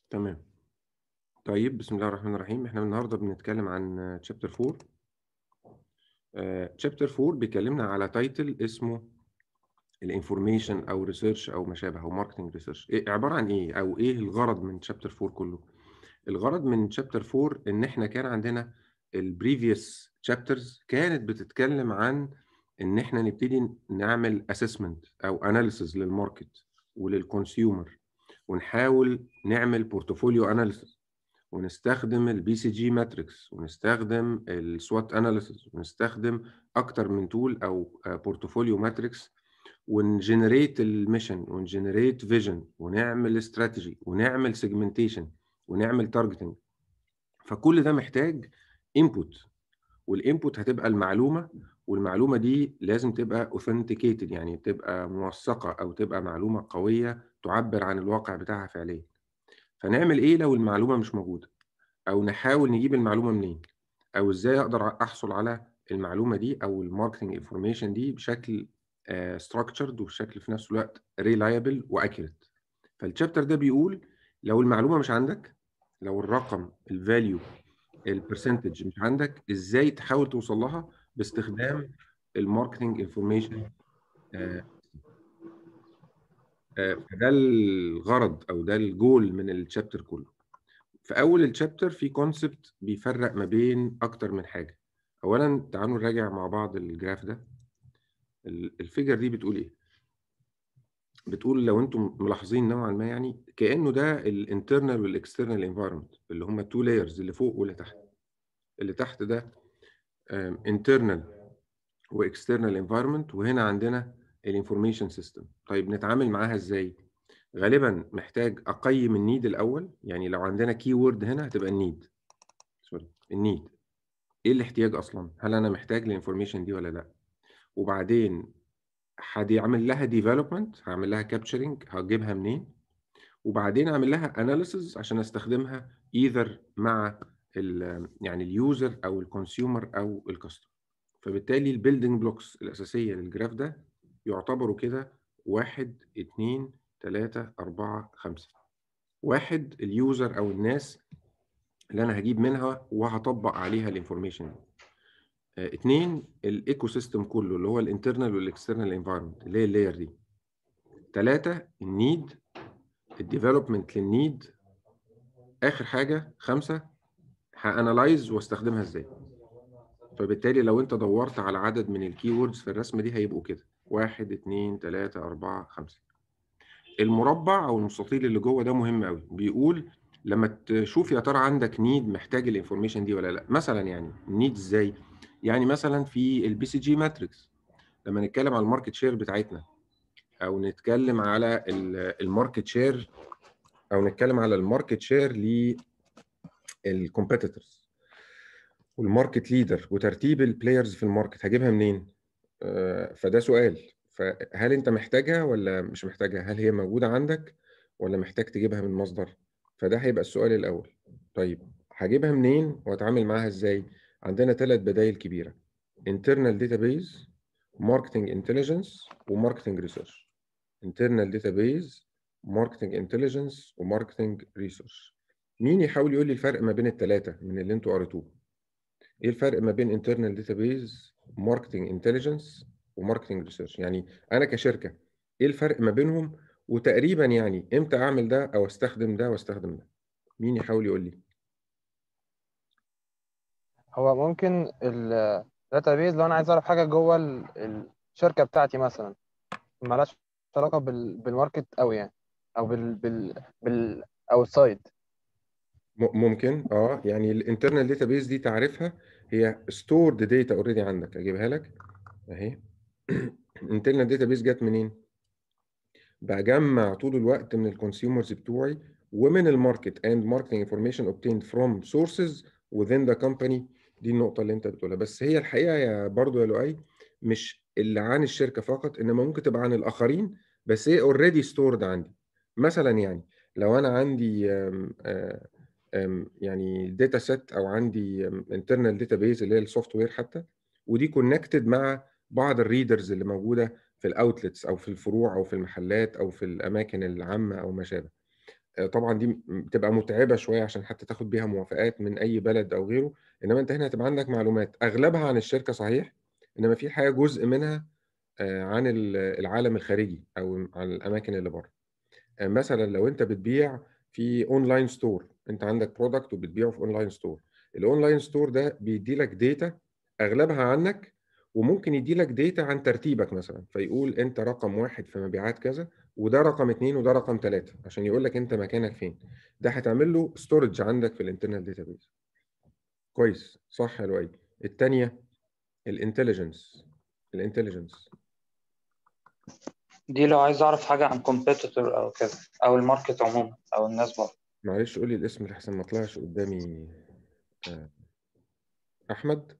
تمام. طيب بسم الله الرحمن الرحيم. احنا النهارده بنتكلم عن chapter 4. chapter 4 بيكلمنا على تايتل اسمه الانفورميشن او ريسيرش او ما شابه او ماركتنج ريسيرش. عباره عن ايه او ايه الغرض من chapter 4 كله؟ الغرض من chapter 4 ان احنا كان عندنا البريفيوس chapters كانت بتتكلم عن ان احنا نبتدي نعمل assessment او analysis للماركت وللكونسيومر، ونحاول نعمل بورتفوليو اناليسيس، ونستخدم البي سي جي ماتريكس، ونستخدم السوات اناليسيس، ونستخدم اكتر من تول او بورتفوليو ماتريكس، ونجنريت الميشن ونجنريت فيجن ونعمل استراتيجي ونعمل سيجمنتيشن ونعمل تارجتنج. فكل ده محتاج انبوت، والانبوت هتبقى المعلومه، والمعلومه دي لازم تبقى اوثنتيكيتد، يعني تبقى موثقه او تبقى معلومه قويه تعبر عن الواقع بتاعها فعليا. فنعمل ايه لو المعلومه مش موجوده؟ او نحاول نجيب المعلومه منين؟ او ازاي اقدر احصل على المعلومه دي او الماركتنج انفورميشن دي بشكل ستراكتشرد وبشكل في نفس الوقت ريلايبل واكيوريت. فالشابتر ده بيقول لو المعلومه مش عندك، لو الرقم الفاليو البرسنتج مش عندك، ازاي تحاول توصل لها باستخدام الماركتنج انفورميشن. فده الغرض او ده الجول من الشابتر كله. في اول الشابتر في كونسبت بيفرق ما بين اكتر من حاجه. اولا تعالوا نراجع مع بعض الجراف ده. الفيجر دي بتقول ايه؟ بتقول لو انتم ملاحظين نوعا ما، يعني كانه ده الانترنال والاكسترنال انفايرمنت اللي هم التو لايرز اللي فوق واللي تحت. اللي تحت ده انترنال واكسترنال انفايرمنت، وهنا عندنا الانفورميشن سيستم. طيب نتعامل معاها ازاي؟ غالبا محتاج اقيم النيد الاول. يعني لو عندنا كي وورد هنا هتبقى النيد، سوري النيد، ايه الاحتياج اصلا؟ هل انا محتاج الانفورميشن دي ولا لا؟ وبعدين هعمل لها ديفلوبمنت، هعمل لها كابتشرنج، هجيبها منين؟ وبعدين اعمل لها اناليسز عشان استخدمها ايذر مع يعني اليوزر او الكونسيومر او الكاستمر. فبالتالي البيلدينج بلوكس الاساسيه للجراف ده يعتبروا كده 1 2 3 4 5. واحد اليوزر او الناس اللي انا هجيب منها وهطبق عليها الانفورميشن دي. اتنين الايكو سيستم كله اللي هو الانترنال والاكسترنال انفايرمنت اللي هي اللاير دي. تلاتة النيد، الديفلوبمنت للنيد. اخر حاجة خمسة هانلايز واستخدمها ازاي. فبالتالي لو انت دورت على عدد من الكي ووردز في الرسمة دي هيبقوا كده 1 2 3 4 5. المربع او المستطيل اللي جوه ده مهم قوي، بيقول لما تشوف يا ترى عندك نيد محتاج الانفورميشن دي ولا لا. مثلا يعني النيد ازاي؟ يعني مثلا في البي سي جي ماتريكس لما نتكلم على الماركت شير بتاعتنا، او نتكلم على الماركت شير، او نتكلم على الماركت شير للكومبيتيتورز والماركت ليدر وترتيب البلايرز في الماركت، هجيبها منين؟ فده سؤال. فهل انت محتاجها ولا مش محتاجها؟ هل هي موجودة عندك ولا محتاج تجيبها من مصدر؟ فده هيبقى السؤال الأول. طيب هجيبها منين واتعامل معاها ازاي؟ عندنا 3 بدائل كبيرة: internal database، marketing intelligence، وmarketing research. internal database، marketing intelligence، وmarketing research. مين يحاول يقول لي الفرق ما بين الثلاثة من اللي انتوا قريتوه؟ ايه الفرق ما بين internal database، marketing intelligence، وmarketing research؟ يعني انا كشركة ايه الفرق ما بينهم؟ وتقريبا يعني امتى اعمل ده او استخدم ده واستخدم ده؟ مين يحاول يقول لي؟ هو ممكن الداتابيز لو انا عايز اعرف حاجه جوه الشركه بتاعتي مثلا، مالهاش علاقه بالماركت قوي يعني، او بال اوتسايد. ممكن يعني الانترنال داتابيز دي تعرفها، هي stored data اوريدي عندك. اجيبها لك اهي. الانترنال داتابيز جت منين؟ بجمع طول الوقت من الكونسيومرز بتوعي ومن الماركت and marketing information obtained from sources within the company. دي النقطة اللي انت بتقولها. بس هي الحقيقة يا برضو يا لؤي مش اللي عن الشركة فقط، انما ممكن تبقى عن الاخرين، بس هي already stored عندي. مثلا يعني لو انا عندي يعني داتا سيت او عندي internal database اللي هي السوفت وير حتى، ودي كونكتد مع بعض الريدرز اللي موجودة في الاوتلتس او في الفروع او في المحلات او في الاماكن العامه او ما شابه. طبعا دي بتبقى متعبه شويه عشان حتى تاخد بيها موافقات من اي بلد او غيره، انما انت هنا هتبقى عندك معلومات اغلبها عن الشركه صحيح، انما في حاجه جزء منها عن العالم الخارجي او عن الاماكن اللي بره. مثلا لو انت بتبيع في اونلاين ستور، انت عندك برودكت وبتبيعه في اونلاين ستور، الاونلاين ستور ده بيدي لك داتا اغلبها عنك، وممكن يدي لك داتا عن ترتيبك مثلا، فيقول انت رقم 1 في مبيعات كذا، وده رقم 2 وده رقم 3، عشان يقول لك انت مكانك فين. ده هتعمل له ستورج عندك في الانترنال داتابيز. كويس، صح، حلو قوي. الثانيه الانتليجنس. الانتليجنس دي لو عايز اعرف حاجه عن كومبيتيتور او كده، او الماركت عموما، او الناس بره. معلش قول لي الاسم لحسن ما طلعش قدامي. آه، احمد.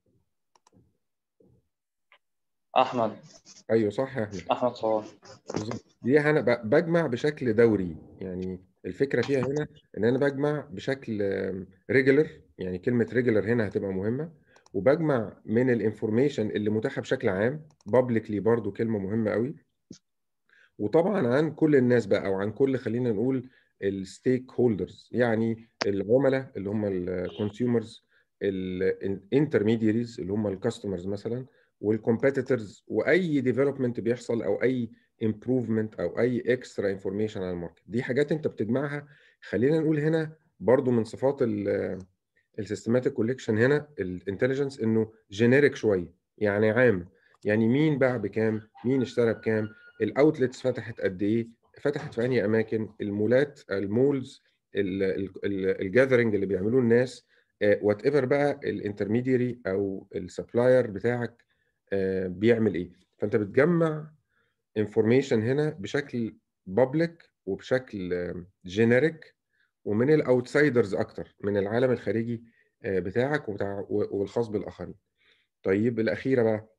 احمد. ايوه صح يا احمد. احمد صواب. بالظبط، دي انا بجمع بشكل دوري، يعني الفكره فيها هنا ان انا بجمع بشكل ريجولر، يعني كلمه ريجولر هنا هتبقى مهمه، وبجمع من الانفورميشن اللي متاحه بشكل عام، بابليكلي برضو كلمه مهمه قوي، وطبعا عن كل الناس بقى، او عن كل، خلينا نقول الستيك هولدرز، يعني العملاء اللي هم الكونسيومرز، الانترميديريز اللي هم الكاستمرز مثلا، والكومبيتيتورز، واي ديفلوبمنت بيحصل او اي امبروفمنت او اي اكسترا انفورميشن عن الماركت. دي حاجات انت بتجمعها. خلينا نقول هنا برضو من صفات السيستماتيك كوليكشن هنا الانتليجنس انه جينيريك شويه، يعني عام، يعني مين باع بكام، مين اشترى بكام، الاوتلتس فتحت قد ايه، فتحت في انهي اماكن، المولات، المولز، الجاذرنج اللي بيعملوه الناس، وات ايفر بقى الانترميديري او السبلاير بتاعك بيعمل ايه. فانت بتجمع انفورميشن هنا بشكل بابليك وبشكل جينيريك، ومن الاوتسايدرز اكتر، من العالم الخارجي بتاعك وبتاع والخاص بالاخرين. طيب الاخيره بقى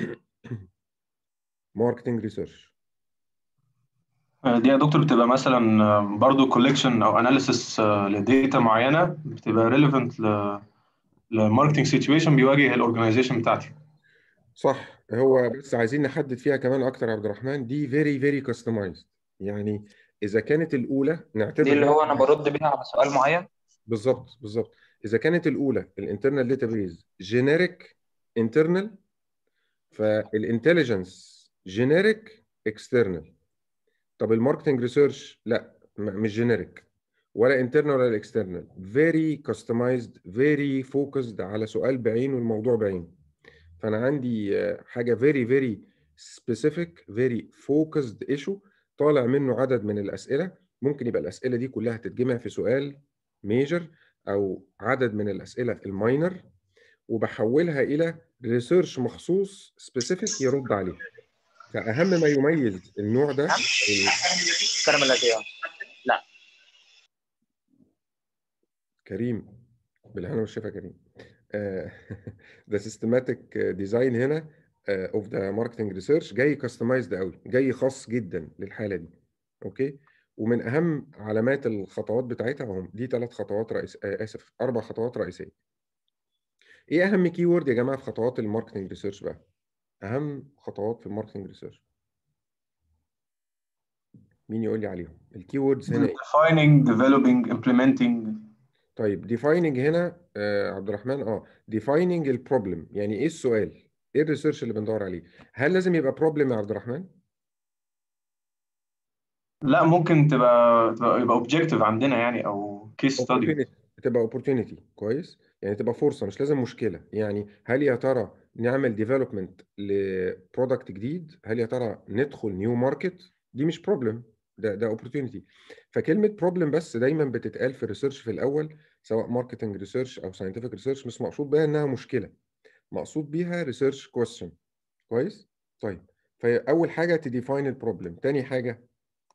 ماركتنج ريسيرش. دي يا دكتور بتبقى مثلا برضو كوليكشن او اناليسيس لديتا معينه بتبقى ريليفنت لماركتنج سيتويشن بيواجه الاورجنايزيشن بتاعتي. صح، هو بس عايزين نحدد فيها كمان اكتر يا عبد الرحمن، دي فيري فيري كاستمايزد، يعني اذا كانت الاولى دي نعتبر اللي هنا. هو انا برد بيها على سؤال معين. بالظبط بالظبط، اذا كانت الاولى الانترنال داتابيز جينيريك انترنال، فالانتليجنس جينيريك اكسترنال. طب الماركتنج ريسيرش لا، مش جينيريك ولا انترنال ولا اكسترنال، فيري كاستمايزد، فيري فوكسد على سؤال بعينه والموضوع بعينه. فانا عندي حاجه فيري فيري سبيسيفيك، فيري فوكسد ايشو، طالع منه عدد من الاسئله، ممكن يبقى الاسئله دي كلها تتجمع في سؤال ميجر، او عدد من الاسئله الماينر، وبحولها الى ريسيرش مخصوص سبيسيفيك يرد عليها. فاهم ما يميز النوع ده كرم الأديان. لا. كريم، بالهنا والشفا كريم. ده سيستماتيك ديزاين هنا اوف ذا ماركتنج ريسيرش، جاي كاستمايزد قوي، جاي خاص جدا للحاله دي. اوكي، ومن اهم علامات الخطوات بتاعتها هم دي 3 خطوات رئيس، اسف 4 خطوات رئيسيه. ايه اهم كي وورد يا جماعه في خطوات الماركتنج ريسيرش بقى؟ اهم خطوات في الماركتنج ريسيرش، مين يقول لي عليهم؟ الكي ووردز هنا ايه؟ defining developing implementing. طيب ديفايننج هنا عبد الرحمن، ديفايننج البروبلم، يعني ايه السؤال؟ ايه الريسيرش اللي بندور عليه؟ هل لازم يبقى بروبلم يا عبد الرحمن؟ لا، ممكن يبقى اوبجيكتيف عندنا يعني، او كيس ستادي. opportunity، تبقى opportunity، كويس، يعني تبقى فرصة مش لازم مشكلة. يعني هل يا ترى نعمل ديفلوبمنت لبرودكت جديد؟ هل يا ترى ندخل نيو ماركت؟ دي مش بروبلم، ده opportunity. فكلمة بروبلم بس دايما بتتقال في الريسيرش في الأول، سواء ماركتنج ريسيرش أو ساينتفك ريسيرش، مش مقصود بيها إنها مشكلة، مقصود بيها ريسيرش كويستشن. كويس؟ طيب، فأول حاجة تديفاين البروبلم، تاني حاجة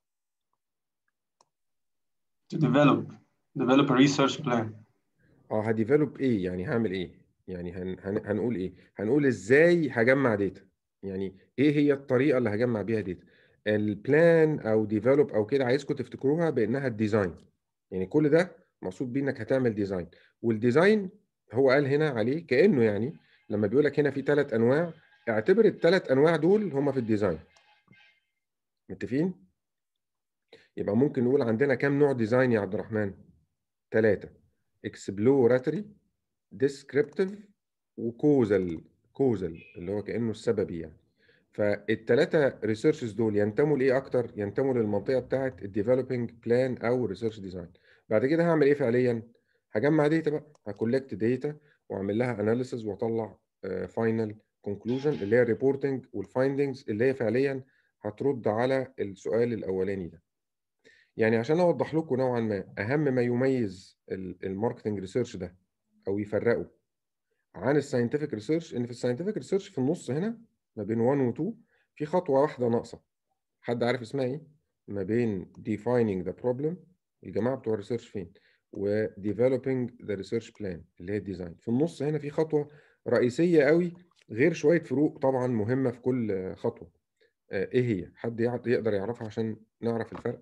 to develop a research plan. هديفلوب ايه، يعني هعمل ايه، يعني هنقول ايه، هنقول ازاي هجمع داتا، يعني ايه هي الطريقه اللي هجمع بيها داتا. البلان او ديفلوب او كده عايزكم تفتكروها بانها الديزاين، يعني كل ده مقصود بيه انك هتعمل ديزاين. والديزاين هو قال هنا عليه كانه، يعني لما بيقول لك هنا في 3 انواع، اعتبر ال3 انواع دول هم في الديزاين. متفقين؟ يبقى ممكن نقول عندنا كام نوع ديزاين يا عبد الرحمن؟ 3: exploratory، descriptive، وكوزال. كوزال اللي هو كأنه السببي يعني. فالثلاثه ريسيرشز دول ينتموا لايه اكتر؟ ينتموا للمنطقه بتاعه الديفلوبينج بلان او ريسيرش ديزاين. بعد كده هعمل ايه فعليا؟ هجمع داتا بقى، هكولكت داتا واعمل لها اناليسز واطلع فاينل كونكلوجن اللي هي الريبورتنج والفايندنجز اللي هي فعليا هترد على السؤال الاولاني ده. يعني عشان اوضح لكم نوعا ما اهم ما يميز الماركتنج ريسيرش ده او يفرقه عن الساينتفك ريسيرش، ان في الساينتفك ريسيرش في النص هنا ما بين 1 و 2 في خطوه واحده ناقصه. حد عارف اسمها ايه؟ ما بين defining the problem، الجماعه بتوع الريسيرش فين، و developing the research plan اللي هي الديزاين. في النص هنا في خطوه رئيسيه قوي، غير شويه فروق طبعا مهمه في كل خطوه. ايه هي؟ حد يقدر يعرفها عشان نعرف الفرق؟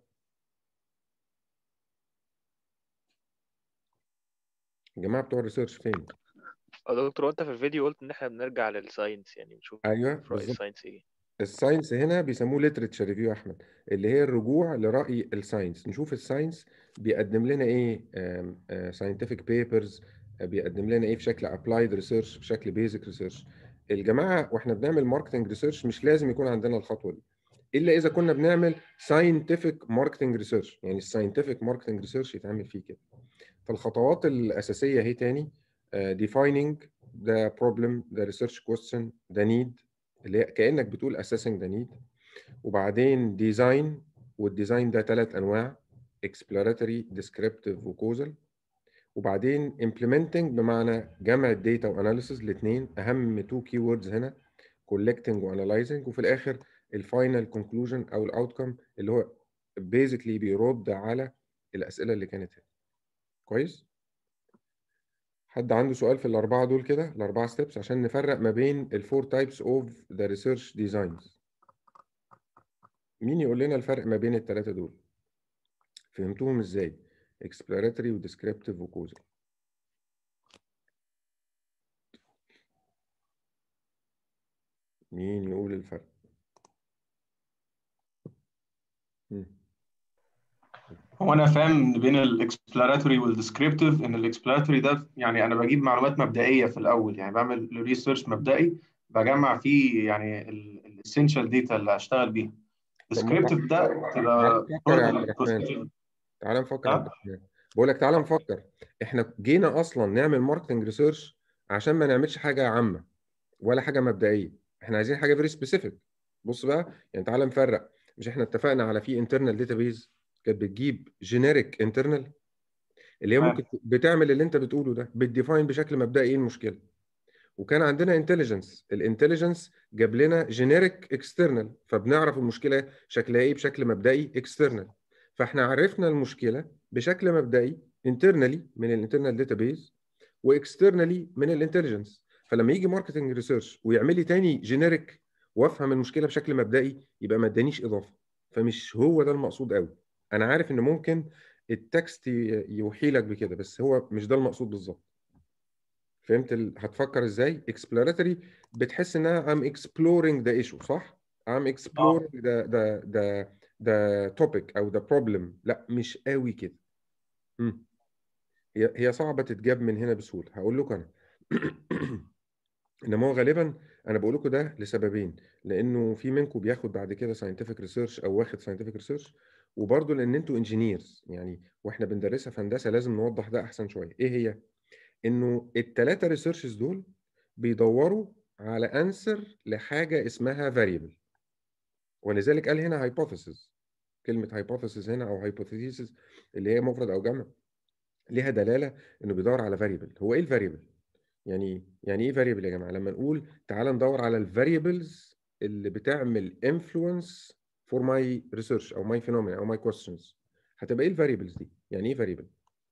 الجماعه بتوع الريسيرش فين؟ دكتور، وانت في الفيديو قلت ان احنا بنرجع للساينس، يعني بنشوف ايوه رأي بالظبط. الساينس ايه. الساينس هنا بيسموه ليتريتشر ريفيو يا احمد، اللي هي الرجوع لرأي الساينس. نشوف الساينس بيقدم لنا ايه، ساينتفك بيبرز بيقدم لنا ايه في شكل ابلايد ريسيرش، في شكل بيزك ريسيرش. الجماعه واحنا بنعمل ماركتنج ريسيرش مش لازم يكون عندنا الخطوه دي، الا اذا كنا بنعمل ساينتفك ماركتنج ريسيرش. يعني الساينتفك ماركتنج ريسيرش يتعمل فيه كده. فالخطوات الاساسيه هي تاني: defining the problem، the research question، the need اللي هي كأنك بتقول assessing the need. وبعدين design، والديزاين ده 3 أنواع: exploratory، descriptive، وcausal. وبعدين implementing بمعنى جمع الداتا واناليسز، الاثنين أهم 2 keywords هنا: collecting وanalyzing. وفي الآخر الفاينل conclusion أو الاوتكم اللي هو basically بيرد على الأسئلة اللي كانت هنا. كويس؟ حد عنده سؤال في الأربعة دول كده، الأربعة ستيبس، عشان نفرق ما بين الفور تايبس اوف ذا ريسيرش ديزاينز؟ مين يقول لنا الفرق ما بين الثلاثة دول؟ فهمتوهم ازاي؟ exploratory و descriptive و causal. مين يقول الفرق؟ هو انا فاهم بين الاكسبلوراتوري والديسكريبتيف ان الاكسبلوراتوري ده يعني انا بجيب معلومات مبدئيه في الاول، يعني بعمل ريسيرش مبدئي بجمع فيه يعني الاسينشال داتا اللي هشتغل بيها. طب ما الديسكريبتيف ده تعال تبقى نفكر يا عبد الرحمن، تعال نفكر يا عبد الرحمن. بقول لك تعال نفكر. احنا جينا اصلا نعمل ماركتنج ريسيرش عشان ما نعملش حاجه عامه ولا حاجه مبدئيه، احنا عايزين حاجه فيري سبيسيفيك. بص بقى، يعني تعال نفرق. مش احنا اتفقنا على في انترنال داتابيز كانت بتجيب جينيريك انترنال، اللي هي ممكن بتعمل اللي انت بتقوله ده، بتديفاين بشكل مبدئي ايه المشكله. وكان عندنا انتليجنس، الانتليجنس جاب لنا جينيريك اكسترنال، فبنعرف المشكله شكلها ايه بشكل مبدئي اكسترنال. فاحنا عرفنا المشكله بشكل مبدئي انترنالي من الانترنال داتابيز، واكسترنالي من الانتليجنس. فلما يجي ماركتنج ريسيرش ويعمل لي تاني جينيريك وافهم المشكله بشكل مبدئي، يبقى ما ادانيش اضافه. فمش هو ده المقصود قوي. انا عارف ان ممكن التكست يوحي لك بكده، بس هو مش ده المقصود بالظبط. فهمت هتفكر ازاي؟ exploratory بتحس انها I'm exploring the issue، صح؟ I'm exploring the topic او the problem. لا مش قوي كده. هي صعبة تتجاب من هنا بسهولة. هقول لكم انا انما هو غالبا انا بقول لكم ده لسببين: لانه في منكم بياخد بعد كده scientific research او واخد scientific research، وبرضه لان انتوا انجينيرز يعني، واحنا بندرسها في هندسة لازم نوضح ده احسن شوية. ايه هي؟ انه الثلاثه ريسيرشز دول بيدوروا على انسر لحاجه اسمها فاريبل، ولذلك قال هنا هايبوثيسز. كلمه هايبوثيسز هنا او هايبوثيسيس اللي هي مفرد او جمع ليها دلاله انه بيدور على فاريبل. هو ايه الفاريبل؟ يعني ايه فاريبل يا جماعه؟ لما نقول تعال ندور على الفاريبلز اللي بتعمل انفلونس فور ماي ريسيرش او ماي فينومينا او ماي كويستشنز، هتبقى ايه الفاريبلز دي؟ يعني ايه فاريبل؟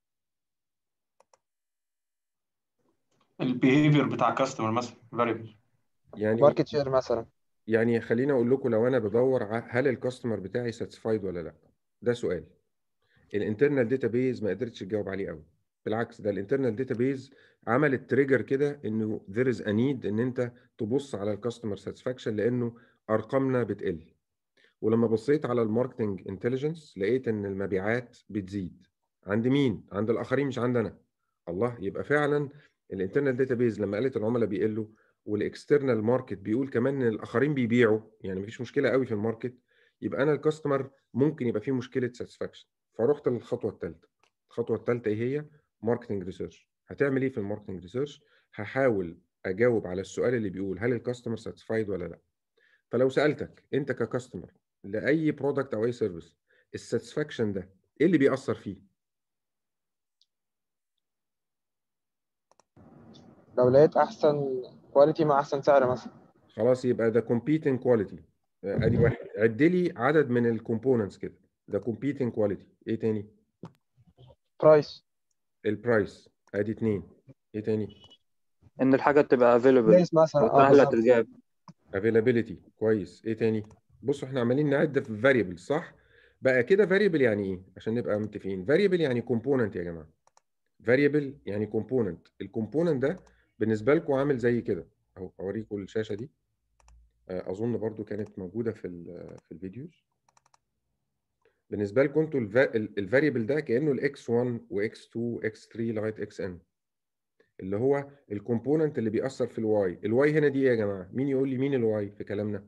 البيهيفير بتاع الكاستمر مثلا فاريبل. ماركت شير مثلا. يعني خليني اقول لكم، لو انا بدور هل الكاستمر بتاعي ساتسفايد ولا لا، ده سؤال الانترنال داتابيز ما قدرتش تجاوب عليه قوي. بالعكس، ده الانترنال داتابيز عملت تريجر كده انه there is a need ان انت تبص على الكاستمر ساتسفاكشن، لانه ارقامنا بتقل. ولما بصيت على الماركتنج انتليجنس لقيت ان المبيعات بتزيد عند مين؟ عند الاخرين مش عند انا. الله، يبقى فعلا الانترنال داتابيز لما قالت العملاء بيقلوا والاكسترنال ماركت بيقول كمان ان الاخرين بيبيعوا، يعني مفيش مشكله قوي في الماركت، يبقى انا الكاستمر ممكن يبقى فيه مشكله ساتسفاكشن. فرحت للخطوه الثالثه. الخطوه الثالثه ايه هي؟ ماركتنج ريسيرش. هتعمل ايه في الماركتنج ريسيرش؟ هحاول اجاوب على السؤال اللي بيقول هل الكاستمر ساتسفايد ولا لا. فلو سالتك انت ككاستمر لاي برودكت او اي سيرفيس، الساتسفاكشن ده ايه اللي بيأثر فيه؟ لو لقيت احسن كواليتي مع احسن سعر مثلا. خلاص، يبقى ده competing quality. ادي واحد. عد لي عدد من الكومبوننتس كده. ده competing quality. ايه تاني؟ برايس. البرايس. ادي اتنين. ايه تاني؟ ان الحاجه تبقى available بليس مثلا، او سهله بالظبط. الجاب. availability. كويس. ايه تاني؟ بصوا احنا عمالين نعد في variable، صح؟ بقى كده variable يعني ايه؟ عشان نبقى متفقين. variable يعني component يا جماعه. variable يعني component. الكومبوننت ده بالنسبه لكم عامل زي كده اهو. اوريكم الشاشه دي. اظن برضو كانت موجوده في الفيديوز. بالنسبه لكم انتوا الفاريبل ده كانه الاكس 1 واكس 2 واكس 3 لغايه اكس ان، اللي هو الكومبوننت اللي بيأثر في الواي. الواي هنا دي ايه يا جماعه؟ مين يقول لي مين الواي في كلامنا؟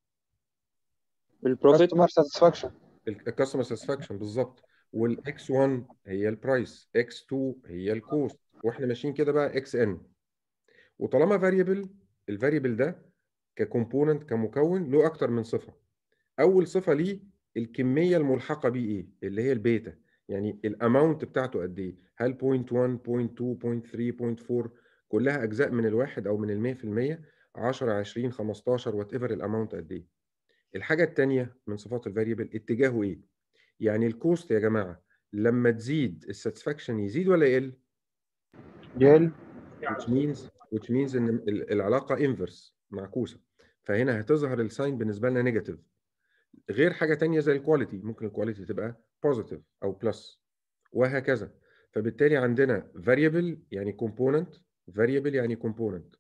البروفيت. كاستمر ساتسفاكشن. الكاستمر ساتسفاكشن بالظبط. والاكس 1 هي البرايس، اكس 2 هي الكوست، واحنا ماشيين كده بقى اكس ان. وطالما فاريبل، الفاريبل ده ككومبوننت كمكون له اكتر من صفه. اول صفه ليه الكميه الملحقه بيه ايه، اللي هي البيتا، يعني الاماونت بتاعته قد ايه. هل 0.1 0.2 0.3 0.4 كلها اجزاء من الواحد او من ال 100%، 10 20 15 وات ايفر الاماونت قد ايه. الحاجه الثانيه من صفات الفاريبل اتجاهه ايه، يعني الكوست يا جماعه لما تزيد الساتسفاكشن يزيد ولا يقل؟ يقل. which means ان العلاقه انفرس معكوسه. فهنا هتظهر الساين بالنسبه لنا نيجاتيف. غير حاجه تانية زي الكواليتي، ممكن الكواليتي تبقى بوزيتيف او بلس وهكذا. فبالتالي عندنا variable يعني component، variable يعني component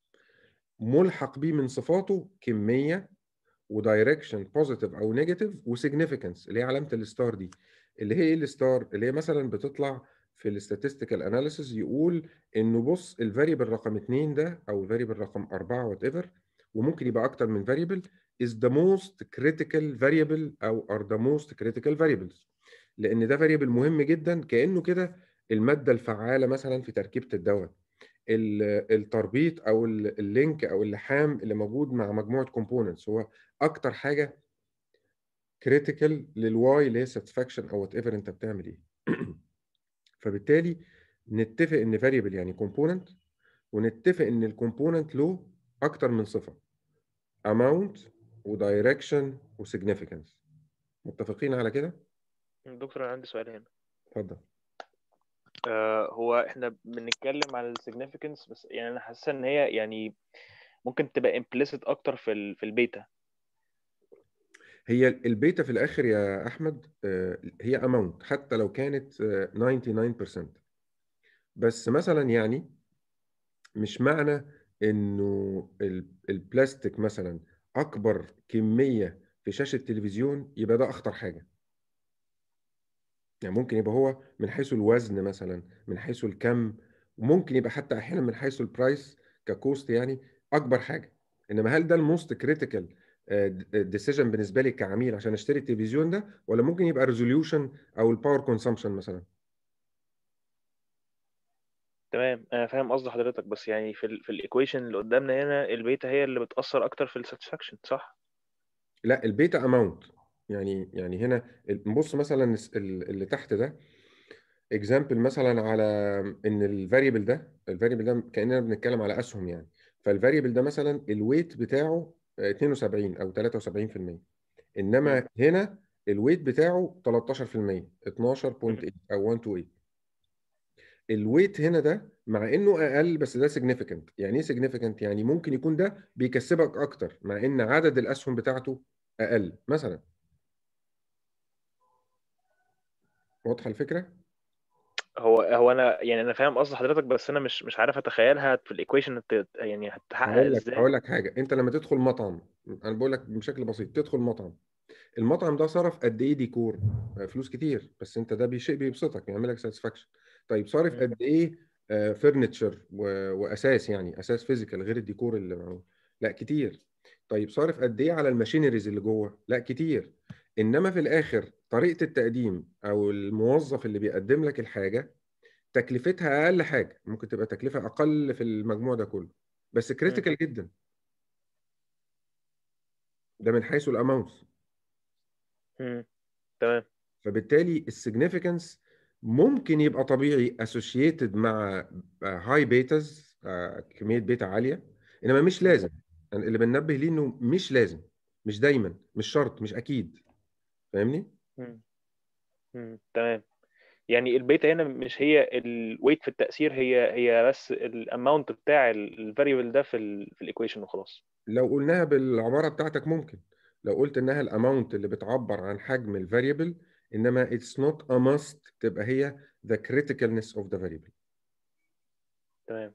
ملحق بيه من صفاته كميه ودايركشن بوزيتيف او نيجاتيف وسيجنيفيكانس، اللي هي علامه الستار دي. اللي هي ايه الستار؟ اللي هي مثلا بتطلع في الاستاتستيكال اناليسيس يقول انه بص الفاريبل رقم 2 ده او الفاريبل رقم 4 وات ايفر، وممكن يبقى اكتر من فاريبل، is the most critical variable او are the most critical variables. لان ده فاريبل مهم جدا، كانه كده الماده الفعاله مثلا في تركيبه الدواء، التربيط او اللينك او اللحام اللي موجود مع مجموعه كومبوننتس، هو اكتر حاجه كريتيكال للواي اللي هي ساتسفاكشن او وات ايفر انت بتعمل ايه. فبالتالي نتفق ان فاريبل يعني كومبوننت، ونتفق ان الكومبوننت له اكتر من صفه، amount ودايركشن وسيجنيفيكانس. متفقين على كده؟ دكتور انا عندي سؤال هنا. اتفضل. هو احنا بنتكلم على السيجنيفيكانس، بس يعني انا حاسس ان هي يعني ممكن تبقى implicit اكتر في البيتا. هي البيتا في الاخر يا احمد هي اماونت حتى لو كانت 99%. بس مثلا يعني مش معنى انه البلاستيك مثلا اكبر كميه في شاشه تلفزيون يبقى ده اخطر حاجه. يعني ممكن يبقى هو من حيث الوزن مثلا، من حيث الكم، وممكن يبقى حتى احيانا من حيث البرايس ككوست يعني اكبر حاجه. انما هل ده الموست كريتيكال ديسيجن بالنسبه لي كعميل عشان اشتري التلفزيون ده، ولا ممكن يبقى ريزوليوشن او الباور كونسامشن مثلا؟ تمام، انا فاهم قصد حضرتك، بس يعني في الايكويشن اللي قدامنا هنا البيتا هي اللي بتأثر اكتر في الساتسفاكشن، صح؟ لا، البيتا اماونت. يعني هنا نبص مثلا اللي تحت ده اكزامبل مثلا على ان الفاريبل ده كاننا بنتكلم على اسهم يعني. فالفاريبل ده مثلا الويت بتاعه 72 او 73%، انما هنا الويت بتاعه 13%، 12.8 او 128. الويت هنا ده مع انه اقل بس ده سيجنيفيكانت. يعني ايه سيجنيفيكانت؟ يعني ممكن يكون ده بيكسبك اكتر مع ان عدد الاسهم بتاعته اقل مثلا. واضحه الفكره؟ هو انا يعني انا فاهم قصد حضرتك، بس انا مش عارف اتخيلها في الايكويشن يعني هتتحقق هقول ازاي. لك حاجه. انت لما تدخل مطعم، انا بقول لك بشكل بسيط، تدخل مطعم المطعم ده صرف قد ايه ديكور؟ فلوس كتير، بس انت ده شيء بيبسطك، بيعمل لك ساتسفاكشن. طيب صارف قد ايه فرنتشر واساس، يعني اساس فيزيكال غير الديكور اللي معمول؟ لا كتير. طيب صارف قد ايه على الماشينريز اللي جوه؟ لا كتير. انما في الاخر طريقه التقديم او الموظف اللي بيقدم لك الحاجه تكلفتها اقل حاجه، ممكن تبقى تكلفه اقل في المجموع ده كله، بس كريتيكال جدا. ده من حيث الاماونت. تمام. فبالتالي السيجنيفيكانس ممكن يبقى طبيعي اسوشيتد مع هاي بيتاز، كميه بيتا عاليه، انما مش لازم. يعني اللي بننبه ليه انه مش لازم، مش دايما، مش شرط، مش اكيد. فاهمني؟ تمام. يعني البيتا هنا مش هي الويت في التأثير، هي بس الاماونت بتاع الفاريبل ده في الايكويشن وخلاص. لو قلناها بالعباره بتاعتك ممكن، لو قلت انها الاماونت اللي بتعبر عن حجم الفاريبل، انما it's not a must تبقى هي the criticalness of the variable. تمام.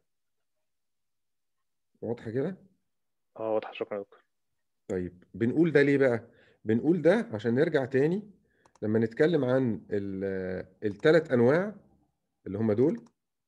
واضحه كده؟ واضح. شكرا يا دكتور. طيب بنقول ده ليه بقى؟ بنقول ده عشان نرجع تاني لما نتكلم عن الثلاث انواع اللي هم دول.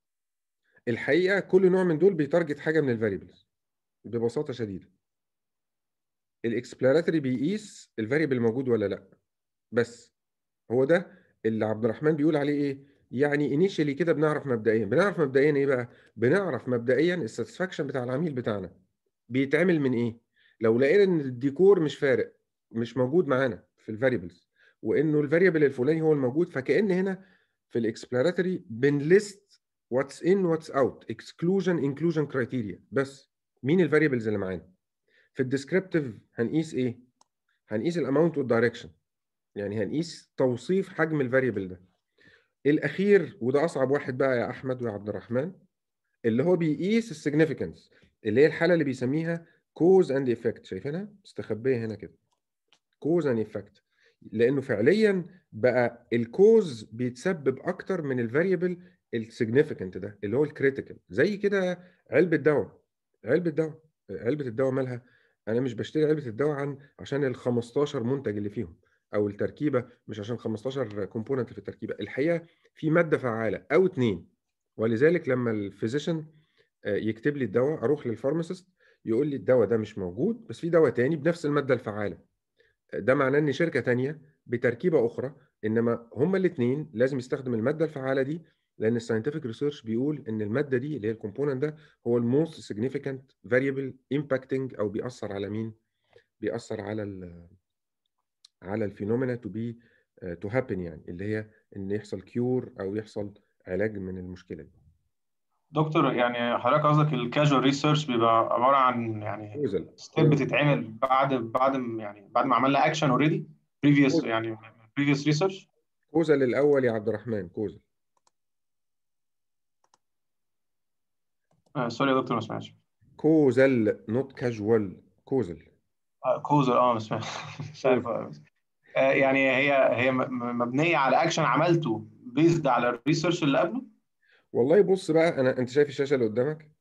الحقيقه كل نوع من دول بيتارجت حاجه من الفاريبلز ببساطه شديده. الاكسبلوراتوري بيقيس الفاريبل موجود ولا لا بس. هو ده اللي عبد الرحمن بيقول عليه ايه؟ يعني انيشالي كده بنعرف مبدئيا ايه بقى؟ بنعرف مبدئيا الساتسفاكشن بتاع العميل بتاعنا بيتعمل من ايه. لو لقينا ان الديكور مش فارق، مش موجود معانا في الفاريبلز، وانه الفاريبل الفلاني هو الموجود، فكأن هنا في الاكسبلوراتوري بنليست واتس ان واتس اوت، اكسكلوجن انكلوجن كرايتيريا بس. مين الفاريبلز اللي معانا؟ في الديسكريبتيف هنقيس ايه؟ هنقيس الاماونت والدايركشن، يعني هنقيس توصيف حجم الفاريبل ده. الاخير وده اصعب واحد بقى يا احمد ويا عبد الرحمن، اللي هو بيقيس السيجنيفيكانس، اللي هي الحاله اللي بيسميها كوز اند ايفكت. شايفينها مستخبيه هنا كده، كوز اند ايفكت، لانه فعليا بقى الكوز بيتسبب اكتر من الفاريبل السيجنيفيكانت ده اللي هو الكريتيكال. زي كده علبه دواء، علبه الدواء مالها؟ انا مش بشتري علبه الدواء عشان ال 15 منتج اللي فيهم او التركيبه، مش عشان 15 كومبوننت في التركيبه. الحقيقه في ماده فعاله او اتنين، ولذلك لما الفيزيشن يكتب لي الدواء اروح للفارماسيست يقول لي الدواء ده مش موجود بس في دواء تاني بنفس الماده الفعاله، ده معناه ان شركه تانيه بتركيبه اخرى، انما هما الاثنين لازم يستخدم الماده الفعاله دي، لان الساينتفك ريسيرش بيقول ان الماده دي اللي هي الكومبوننت ده هو الموست سيجنيفيكانت فاريبل امباكتنج، او بيأثر على مين؟ بيأثر على الفينومينا تو هابن، يعني اللي هي ان يحصل كيور او يحصل علاج من المشكله دي. دكتور يعني حضرتك قصدك الكاجوال ريسيرش بيبقى عباره عن يعني كوزل ستيب بتتعمل بعد ما عملنا اكشن اوريدي بريفيوس يعني بريفيوس ريسيرش. كوزل الاول يا عبد الرحمن، كوزل. سوري يا دكتور ما سمعتش. كوزل نوت كاجوال، كوزل. كوزر ما سمعتش. مش عارف. يعني هي مبنيه على اكشن عملته بيزد على الريسيرش اللي قبله. والله بص بقى، انت شايف الشاشه اللي قدامك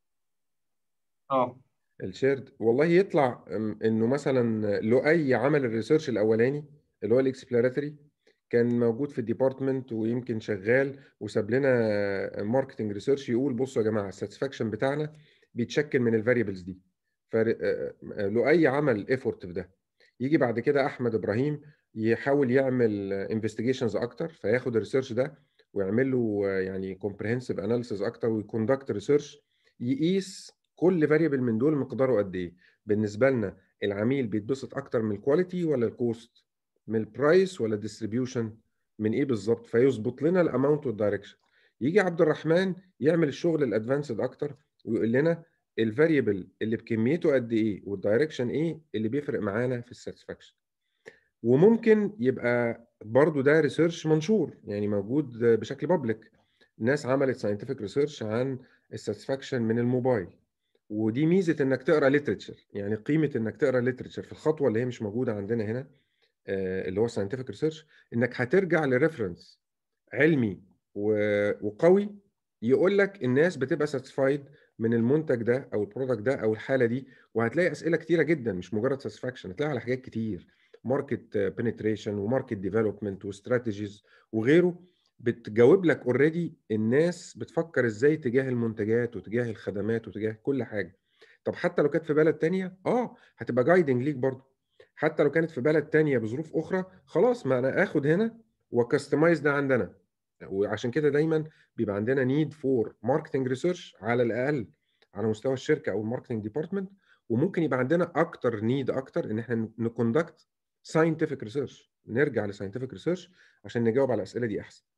الشيرد؟ والله يطلع انه مثلا لؤي عمل الريسيرش الاولاني اللي هو الاكسبلوراتوري، كان موجود في الديبارتمنت ويمكن شغال وساب لنا ماركتنج ريسيرش يقول بصوا يا جماعه الساتسفاكشن بتاعنا بيتشكل من الفاريبلز دي. فلؤي عمل ايفورت في ده. يجي بعد كده احمد ابراهيم يحاول يعمل انفستيجيشنز اكتر، فياخد الريسيرش ده ويعمل له يعني كومبريهنسيف اناليسيز اكتر ويكوندكت ريسيرش يقيس كل فاريبل من دول مقداره قد ايه. بالنسبه لنا العميل بيتبسط اكتر من الكواليتي ولا الكوست؟ من البرايس ولا الديستريبيوشن؟ من ايه بالظبط؟ فيظبط لنا الاماونت والدايركشن. يجي عبد الرحمن يعمل الشغل الادفانسد اكتر ويقول لنا الفاريبل اللي بكميته قد ايه والدايركشن ايه اللي بيفرق معانا في الساتسفاكشن. وممكن يبقى برضو ده ريسيرش منشور، يعني موجود بشكل بابليك. ناس عملت ساينتفك ريسيرش عن الساتسفاكشن من الموبايل، ودي ميزه انك تقرا ليتريتشر، يعني قيمه انك تقرا ليتريتشر في الخطوه اللي هي مش موجوده عندنا هنا اللي هو ساينتفك ريسيرش، انك هترجع لريفرنس علمي وقوي يقول لك الناس بتبقى ساتسفايد من المنتج ده او البرودكت ده او الحاله دي. وهتلاقي اسئله كتيره جدا، مش مجرد ساتسفاكشن، هتلاقي على حاجات كتير. ماركت بنتريشن وماركت ديفلوبمنت واستراتيجيز وغيره، بتجاوب لك اوريدي الناس بتفكر ازاي تجاه المنتجات وتجاه الخدمات وتجاه كل حاجه. طب حتى لو كانت في بلد تانية هتبقى جايدنج ليك برضه. حتى لو كانت في بلد تانية بظروف اخرى، خلاص ما انا اخد هنا وكستمايز ده عندنا. وعشان كده دايما بيبقى عندنا نيد فور ماركتنج ريسيرش على الاقل على مستوى الشركه او الماركتنج ديبارتمنت، وممكن يبقى عندنا اكتر نيد اكتر ان احنا نكوندكت ساينتفك ريسيرش، نرجع لساينتفك ريسيرش عشان نجاوب على الاسئله دي احسن.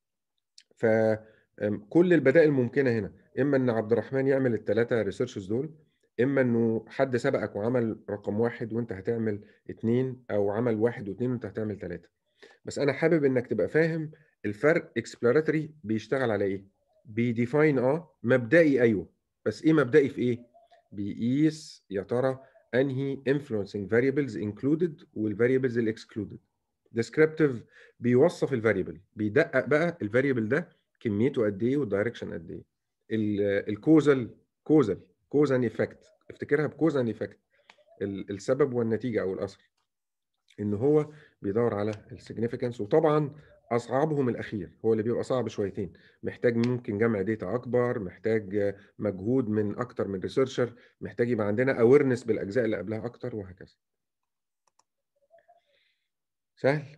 فكل البدائل ممكنه هنا، اما ان عبد الرحمن يعمل الثلاثه ريسيرشز دول، اما انه حد سبقك وعمل رقم 1 وانت هتعمل 2، او عمل 1 و2 وانت هتعمل 3. بس انا حابب انك تبقى فاهم الفرق. اكسبلوراتوري بيشتغل على ايه؟ بيديفاين مبدئي، ايوه، بس ايه مبدئي في ايه؟ بيقيس يا ترى انهي influencing variables included والفاريبلز الاكسكلودد. descriptive بيوصف الفاريبل، بيدقق بقى الفاريبل ده كميته قد ايه والدايركشن قد ايه. كوزان ايفكت، افتكرها بكوزان ايفكت، السبب والنتيجه او الاثر، ان هو بيدور على السيجنيفيكانس. وطبعا اصعبهم الاخير هو اللي بيبقى صعب شويتين، محتاج ممكن جمع داتا اكبر، محتاج مجهود من اكتر من ريسيرشر، محتاج يبقى عندنا اويرنس بالاجزاء اللي قبلها اكتر، وهكذا. سهل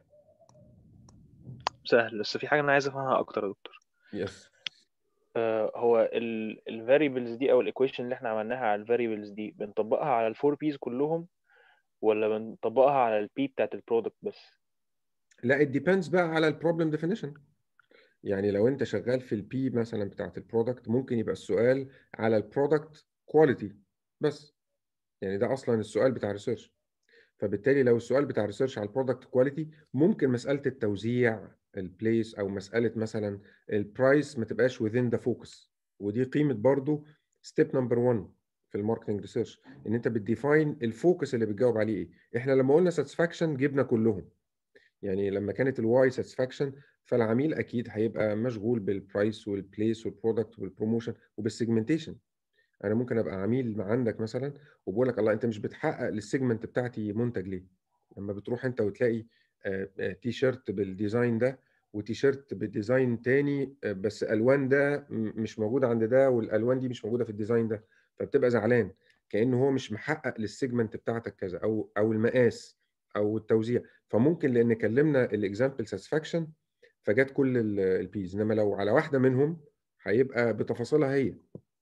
سهل، بس في حاجه انا عايز افهمها اكتر يا دكتور. يس. هو الفاريبلز دي او الايكويشن اللي احنا عملناها على الفاريبلز دي بنطبقها على الفور بيز كلهم، ولا بنطبقها على البي بتاعت البرودكت بس؟ لا it depends بقى على البروبلم ديفينيشن. يعني لو انت شغال في البي مثلا بتاعت البرودكت، ممكن يبقى السؤال على البرودكت كواليتي بس، يعني ده اصلا السؤال بتاع ريسيرش. فبالتالي لو السؤال بتاع ريسيرش على البرودكت كواليتي، ممكن مساله التوزيع البليس او مساله مثلا البرايس ما تبقاش within the focus. ودي قيمه برضو ستيب نمبر 1 في الماركتنج ريسيرش، ان انت بتديفاين الفوكس اللي بتجاوب عليه ايه. احنا لما قلنا ساتسفاكشن جبنا كلهم، يعني لما كانت الواي ساتسفاكشن فالعميل اكيد هيبقى مشغول بالبرايس والبليس والبرودكت والبروموشن وبالسيجمنتيشن. انا ممكن ابقى عميل عندك مثلا وبقول لك الله انت مش بتحقق للسيجمنت بتاعتي منتج ليه؟ لما بتروح انت وتلاقي تي شيرت بالديزاين ده وتي شيرت بالديزاين تاني، بس الوان ده مش موجوده عند ده والالوان دي مش موجوده في الديزاين ده، فبتبقى زعلان كانه هو مش محقق للسيجمنت بتاعتك كذا، او المقاس او التوزيع. فممكن لان كلمنا الاكزامبل ساتسفاكشن فجت كل البيز، انما لو على واحده منهم هيبقى بتفاصيلها هي.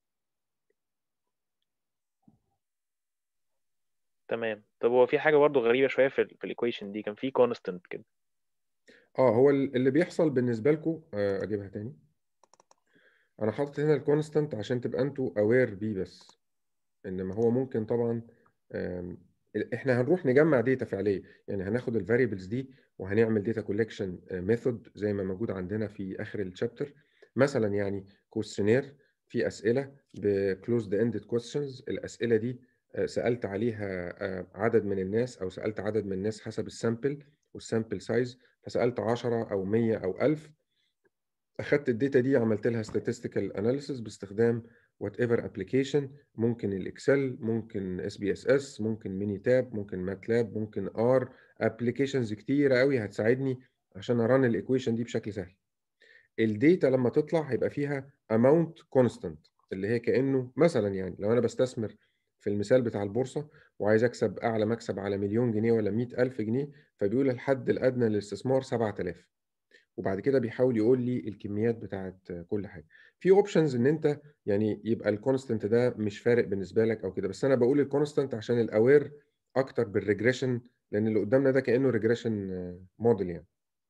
تمام. طب هو في حاجه برضو غريبه شويه في الايكويشن دي، كان في كونستنت كده. هو اللي بيحصل بالنسبه لكم، اجيبها تاني. انا حاطط هنا الكونستانت عشان تبقى انتوا اوير بيه بس، انما هو ممكن طبعا احنا هنروح نجمع داتا فعليه، يعني هناخد الفاريبلز دي وهنعمل داتا كولكشن ميثود زي ما موجود عندنا في اخر الشابتر. مثلا يعني كويستشنير، في اسئله بكلوزد اندد كويستشنز، الاسئله دي سالت عليها عدد من الناس، او سالت عدد من الناس حسب السامبل والسامبل سايز، فسالت 10 او 100 او 1000. اخدت الداتا دي عملت لها statistical analysis باستخدام whatever application، ممكن الاكسل، ممكن SPSS، ممكن ميني تاب، ممكن ماتلاب، ممكن ار. ابلكيشنز كتيره قوي هتساعدني عشان اران الايكويشن دي بشكل سهل. الداتا لما تطلع هيبقى فيها amount constant، اللي هي كانه مثلا يعني لو انا بستثمر في المثال بتاع البورصه وعايز اكسب اعلى مكسب على مليون جنيه ولا 100,000 جنيه، فبيقول الحد الادنى للاستثمار 7000، وبعد كده بيحاول يقول لي الكميات بتاعت كل حاجه. في اوبشنز ان انت يعني يبقى الكونستنت ده مش فارق بالنسبه لك او كده، بس انا بقول الكونستنت عشان الاوير اكتر بالريجريشن، لان اللي قدامنا ده كانه ريجريشن موديل يعني.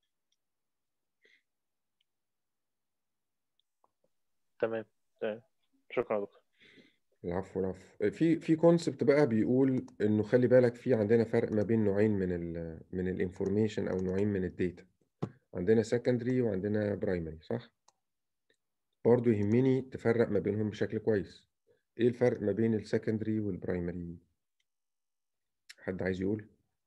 تمام تمام، شكرا يا دكتور. العفو العفو. في كونسبت بقى بيقول انه خلي بالك في عندنا فرق ما بين نوعين من الانفورميشن او نوعين من الداتا، عندنا سكندري وعندنا برايمري، صح؟ برضو يهمني تفرق ما بينهم بشكل كويس. ايه الفرق ما بين السكندري والبرايمري؟ حد عايز يقول؟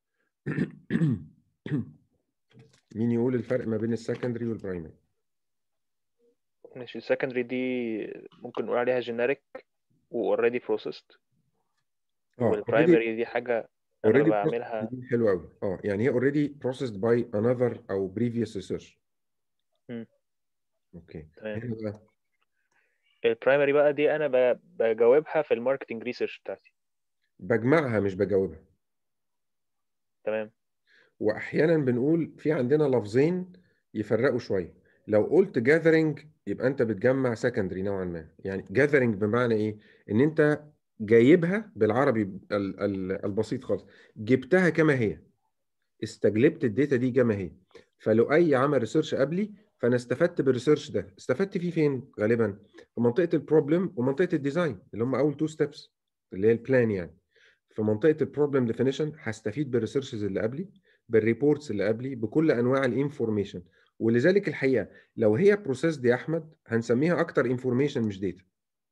مين يقول الفرق ما بين السكندري والبرايمري؟ ماشي، السكندري دي ممكن نقول عليها جينيريك واوريدي بروسيسد، اوريدي. والبرايمري دي حاجه انا already بعملها. processed، حلو قوي. يعني هي already processed by another او previous research. مم. اوكي. تمام. هنا بقى البرايمري بقى دي انا بجاوبها في الماركتنج ريسيرش بتاعتي. بجمعها مش بجاوبها. تمام. واحيانا بنقول في عندنا لفظين يفرقوا شويه. لو قلت gathering يبقى انت بتجمع secondary نوعا ما. يعني gathering بمعنى ايه؟ ان انت جايبها بالعربي البسيط خالص، جبتها كما هي، استجلبت الداتا دي كما هي. فلو اي عمل ريسيرش قبلي فانا استفدت بالريسيرش ده، استفدت فيه فين غالبا؟ في منطقه البروبلم ومنطقه الديزاين اللي هم اول تو ستيبس اللي هي البلان. يعني في منطقه البروبلم ديفينيشن هستفيد بالريسيرشز اللي قبلي، بالريبورتس اللي قبلي، بكل انواع الانفورميشن. ولذلك الحقيقه لو هي بروسيس دي يا احمد هنسميها اكتر انفورميشن مش داتا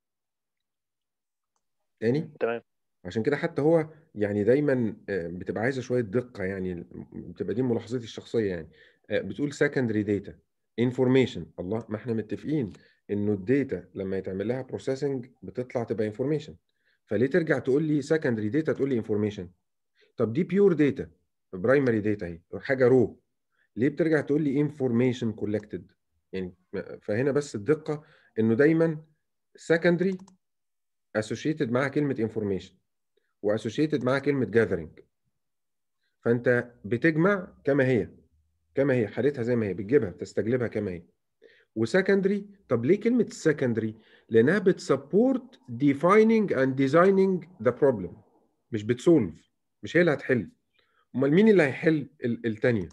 تاني. تمام. عشان كده حتى هو يعني دايما بتبقى عايزه شويه دقه، يعني بتبقى دي ملاحظتي الشخصيه. يعني بتقول secondary data information. الله، ما احنا متفقين انه الداتا لما يتعمل لها بروسيسنج بتطلع تبقى information. فليه ترجع تقول لي secondary data تقول لي information؟ طب دي pure data primary data اهي حاجه رو، ليه بترجع تقول لي information collected؟ يعني فهنا بس الدقه انه دايما secondary associated معاها كلمه information واسوشيتد معاها كلمه جاذرنج. فانت بتجمع كما هي، كما هي حالتها زي ما هي، بتجيبها تستجلبها كما هي. وسكندري، طب ليه كلمه سكندري؟ لانها بتسبورت defining and designing the problem، مش بتسولف، مش هي اللي هتحل. امال مين اللي هيحل الثانيه؟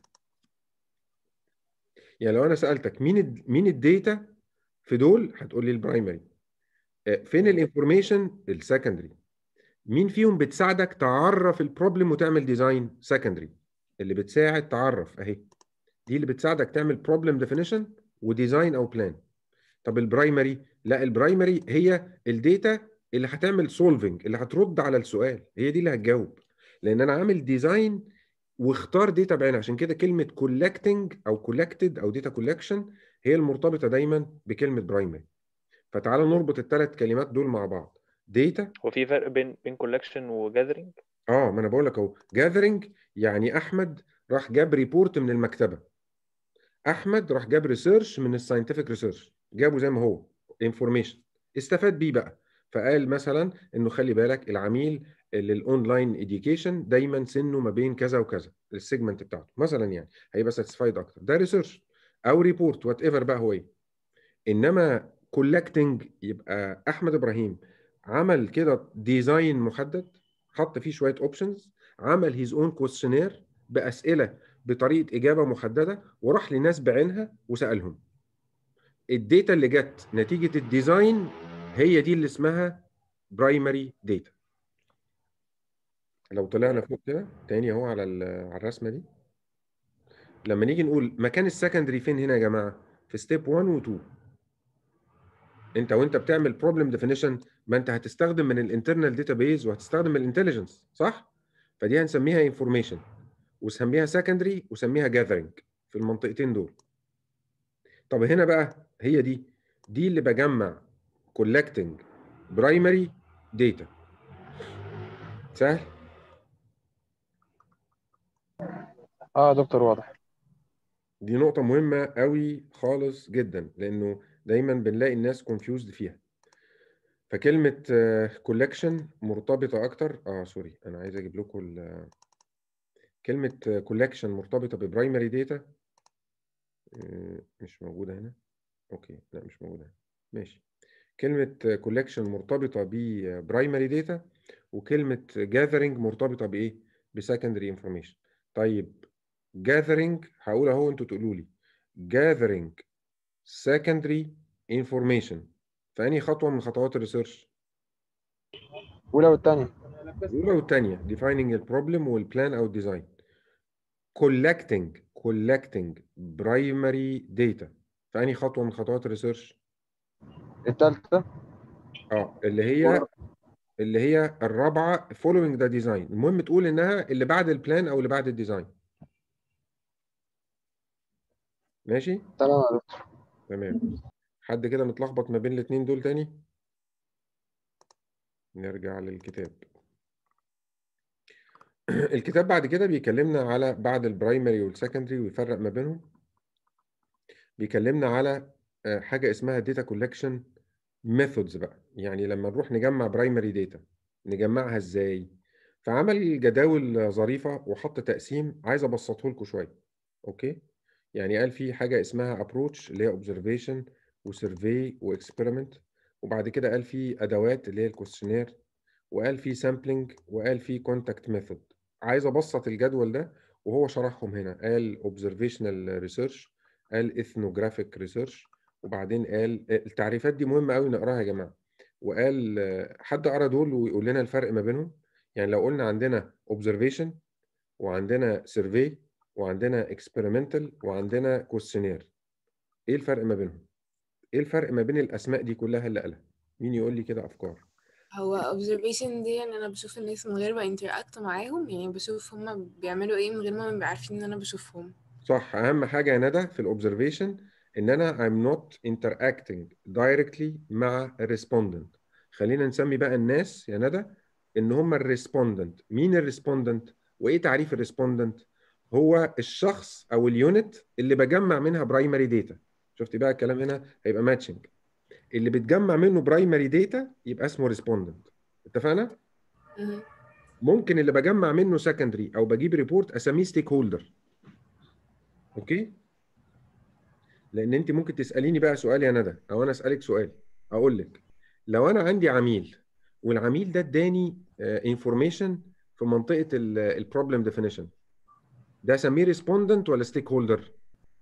يعني لو انا سالتك مين الداتا في دول هتقول لي البرايمري. فين الانفورميشن؟ السكندري. مين فيهم بتساعدك تعرف البروبلم وتعمل ديزاين؟ سكندري. اللي بتساعد تعرف اهي، دي اللي بتساعدك تعمل بروبلم ديفينيشن وديزاين او بلان. طب البرايمري؟ لا، البرايمري هي الداتا اللي هتعمل سولفنج، اللي هترد على السؤال، هي دي اللي هتجاوب. لان انا عامل ديزاين واختار داتا بعينها. عشان كده كلمه كولكتنج او كولكتد او داتا كولكشن هي المرتبطه دايما بكلمه برايمري. فتعالى نربط الثلاث كلمات دول مع بعض. داتا. هو في فرق بين كولكشن وجاذرينج؟ ما انا بقول لك اهو، جاذرنج يعني احمد راح جاب ريبورت من المكتبه، احمد راح جاب ريسيرش من الساينتفك ريسيرش، جابه زي ما هو انفورميشن، استفاد بيه بقى. فقال مثلا انه خلي بالك العميل للاونلاين اديوكيشن دايما سنه ما بين كذا وكذا، السيجمنت بتاعته مثلا، يعني هيبقى ساتيسفايد اكتر. ده ريسيرش او ريبورت وات ايفر بقى هو ايه. انما كولكتنج يبقى احمد ابراهيم عمل كده ديزاين محدد، حط فيه شويه اوبشنز، عمل هيز اون كويشنير باسئله بطريقه اجابه محدده، وراح لناس بعينها وسالهم. الداتا اللي جت نتيجه الديزاين هي دي اللي اسمها برايمري داتا. لو طلعنا فوق كده تاني اهو على الرسمه دي، لما نيجي نقول مكان السكندري فين هنا يا جماعه؟ في ستيب 1 و 2. انت وانت بتعمل بروبلم ديفينيشن ما انت هتستخدم من الانترنال داتابيز وهتستخدم الانتليجنس، صح؟ فدي هنسميها انفورميشن، وسميها سكندري وسميها جاذرنج في المنطقتين دول. طب هنا بقى هي دي اللي بجمع collecting primary data. سهل؟ اه دكتور واضح. دي نقطة مهمة قوي خالص جدا، لأنه دايما بنلاقي الناس confused فيها. فكلمة collection مرتبطة أكتر سوري، أنا عايز أجيب لكم كلمة collection مرتبطة ببرايمري داتا. مش موجودة هنا. أوكي، لا مش موجودة هنا. ماشي. كلمة collection مرتبطة ببرايمري داتا، وكلمة gathering مرتبطة بإيه؟ بسكندري information. طيب gathering هقول أهو أنتوا تقولوا لي gathering secondary information فأنهي خطوة من خطوات الريسيرش؟ الأولى والثانية. الأولى والثانية defining البروبلم والبلان أو الديزاين. collecting primary data فأنهي خطوة من خطوات الريسيرش؟ الثالثة. اللي هي الرابعة following the design. المهم تقول إنها اللي بعد البلان أو اللي بعد الديزاين. ماشي؟ تمام يا دكتور. تمام. حد كده متلخبط ما بين الاتنين دول تاني؟ نرجع للكتاب. الكتاب بعد كده بيكلمنا على بعد البرايمري والسكندري ويفرق ما بينهم. بيكلمنا على حاجة اسمها داتا كولكشن ميثودز بقى. يعني لما نروح نجمع برايمري داتا نجمعها ازاي؟ فعمل جداول ظريفة وحط تقسيم عايز ابسطه لكم شوية. اوكي؟ يعني قال في حاجة اسمها ابروتش اللي هي اوبزرفيشن وسيرفي واكسبيرمنت، وبعد كده قال في ادوات اللي هي الكويشنير، وقال في سامبلنج، وقال في كونتاكت ميثود. عايز ابسط الجدول ده وهو شرحهم هنا. قال observational research، قال ethnographic research، وبعدين قال التعريفات دي مهمة قوي نقراها يا جماعة. وقال حد قرا دول ويقول لنا الفرق ما بينهم. يعني لو قلنا عندنا observation وعندنا survey وعندنا experimental وعندنا questionnaire، ايه الفرق ما بينهم؟ ايه الفرق ما بين الاسماء دي كلها اللي قالها؟ مين يقول لي كده افكار؟ هو observation دي يعني انا بشوف الناس من غير ما interact معاهم، يعني بشوف هما بيعملوا ايه من غير ما يبقوا عارفين ان انا بشوفهم. صح. اهم حاجه يا ندى في الاوبزرفيشن ان انا I'm not interacting directly مع الريسبوندنت. خلينا نسمي بقى الناس يا ندى ان هم الريسبوندنت. مين الريسبوندنت وايه تعريف الريسبوندنت؟ هو الشخص او اليونت اللي بجمع منها برايمري داتا. شفت بقى الكلام هنا هيبقى ماتشنج. اللي بتجمع منه برايمري داتا يبقى اسمه ريسبوندنت. اتفقنا؟ مهم. ممكن اللي بجمع منه سكندري او بجيب ريبورت اسميه ستيك هولدر. اوكي؟ لان انت ممكن تساليني بقى سؤال يا ندى او انا اسالك سؤال. اقول لك لو انا عندي عميل والعميل ده اداني انفورميشن في منطقه البروبلم ديفينيشن، ده اسميه ريسبوندنت ولا ستيك هولدر؟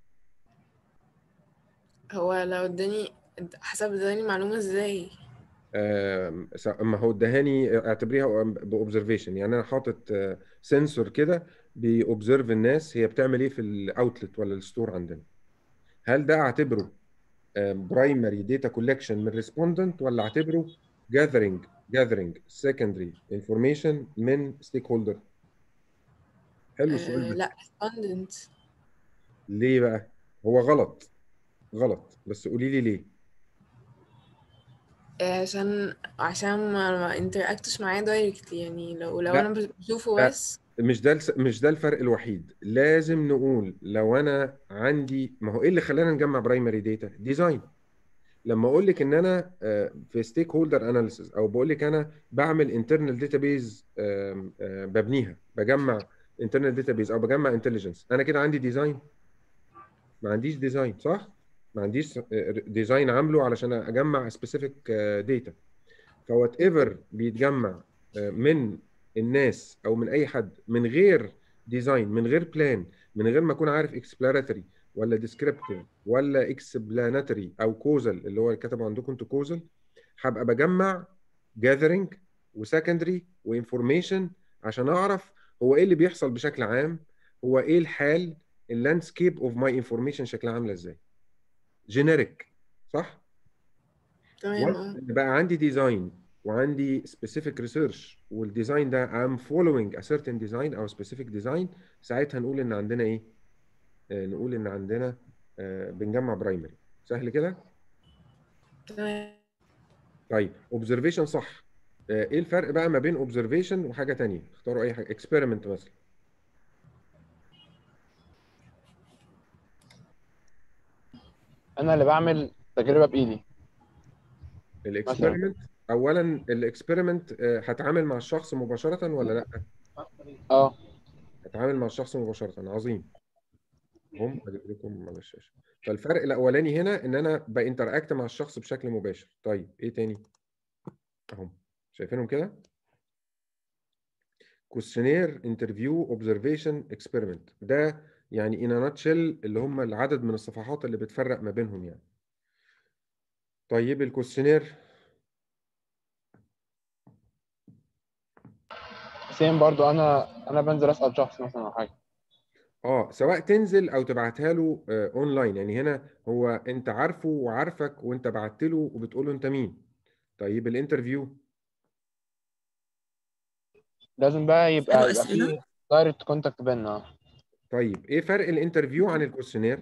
هو لو اداني حسب اداني معلومة ازاي؟ اما هو ادهاني اعتبريها باوبزرفيشن. يعني انا حاطط سنسور كده بيوبزرف الناس هي بتعمل ايه في الاوتلت ولا الستور عندنا. هل ده اعتبره برايمري داتا كولكشن من ريسبوندنت ولا اعتبره جاذرنج سكندري انفورميشن من ستيك هولدر؟ حلو السؤال ده. لا respondent. ليه بقى؟ هو غلط. غلط، بس قولي لي ليه. عشان ما interactش معاه directly، يعني لو لا انا بشوفه لا، بس. مش ده الفرق الوحيد. لازم نقول لو انا عندي، ما هو ايه اللي خلانا نجمع برايمري داتا؟ ديزاين. لما اقول لك ان انا في ستيك هولدر اناليسيس، او بقول لك انا بعمل انترنال داتابيز ببنيها، بجمع انترنال داتابيز او بجمع انتليجنس، انا كده عندي ديزاين؟ ما عنديش ديزاين، صح؟ ما عنديش ديزاين عامله علشان اجمع سبيسيفيك داتا. فوات ايفر بيتجمع من الناس او من اي حد من غير ديزاين، من غير بلان، من غير ما اكون عارف اكسبلاناتوري ولا ديسكريبتيف ولا اكسبلاناتوري او كوزل اللي هو كتبوا عندكم انتوا كوزل، هبقى بجمع جاذرنج وسكندري وانفورميشن عشان اعرف هو ايه اللي بيحصل بشكل عام، هو ايه الحال، اللاندسكيب اوف ماي انفورميشن شكلها عامله ازاي. جينيريك، صح؟ تمام. بقى عندي ديزاين وعندي specific research، والديزاين ده I'm following a certain design او specific design، ساعتها نقول ان عندنا ايه؟ نقول ان عندنا بنجمع برايمري. سهل كده؟ تمام. طيب observation صح. ايه الفرق بقى ما بين observation وحاجة تانية؟ اختاروا اي حاجة. experiment مثلا. انا اللي بعمل تجربه بايدي مثلا. الاكسبيرمنت اولا، الاكسبيرمنت هتعامل مع الشخص مباشرة ولا لا؟ اه. هتعامل مع الشخص مباشرة. عظيم. هم اجيب لكم على الشاشه. فالفرق الاولاني هنا ان انا بانتراكت مع الشخص بشكل مباشر. طيب ايه تاني؟ اهم شايفينهم كده؟ كويشنير، انترفيو، اوبزرفيشن، اكسبيرمنت. ده يعني ان ناتشل اللي هم العدد من الصفحات اللي بتفرق ما بينهم يعني. طيب الكويشنير سيم برضو، انا بنزل اسال شخص مثلا او حاجه. سواء تنزل او تبعتها له اونلاين. يعني هنا هو انت عارفه وعارفك وانت بعت له وبتقول له انت مين. طيب الانترفيو لازم بقى اسألوا يبقى أسئلة. في دايركت كونتاكت بيننا. طيب ايه فرق الانترفيو عن الكويشنير؟